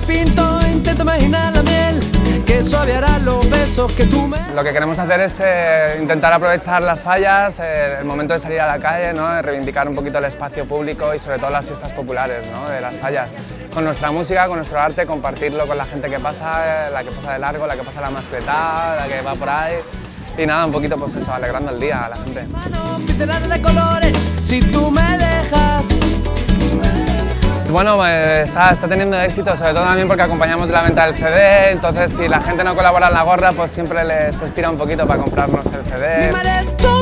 pinto, intento imaginar la miel, que suaveará los besos que tú me... Lo que queremos hacer es intentar aprovechar las fallas, el momento de salir a la calle, ¿no? De reivindicar un poquito el espacio público y sobre todo las fiestas populares, ¿no? De las fallas. Con nuestra música, con nuestro arte, compartirlo con la gente que pasa, la que pasa de largo, la que pasa la mascletada, la que va por ahí. Y nada, un poquito pues eso, alegrando el día a la gente. De colores, si tú me dejas. Bueno, está teniendo éxito, sobre todo también porque acompañamos de la venta del CD, entonces si la gente no colabora en la gorra, pues siempre les estira un poquito para comprarnos el CD. Mimaré tu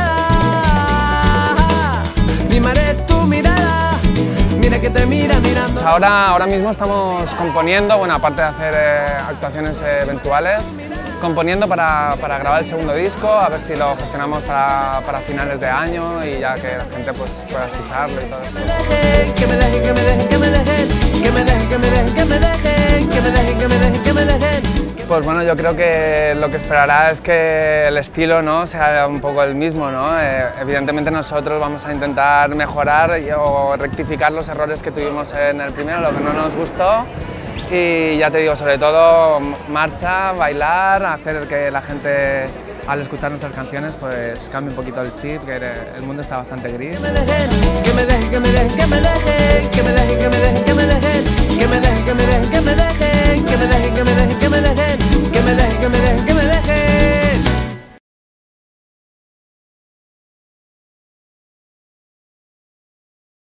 mirada, mimaré tu mirada, mira que te mira mirando. Ahora mismo estamos componiendo, bueno, aparte de hacer actuaciones eventuales, componiendo para grabar el segundo disco, a ver si lo gestionamos para finales de año y ya que la gente pues, pueda escucharlo y todo esto. Que me dejen, que me dejen, que me dejen, que me dejen, que me dejen, que me dejen, que me dejen, que me dejen, que me dejen. Pues bueno, yo creo que lo que esperará es que el estilo, ¿no?, sea un poco el mismo, ¿no? Evidentemente nosotros vamos a intentar mejorar o rectificar los errores que tuvimos en el primero, lo que no nos gustó. Y ya te digo, sobre todo marcha, bailar, hacer que la gente al escuchar nuestras canciones pues cambie un poquito el chip, que el mundo está bastante gris. Que me dejen, que me dejen, que me dejen, que me dejen, que me dejen, que me dejen.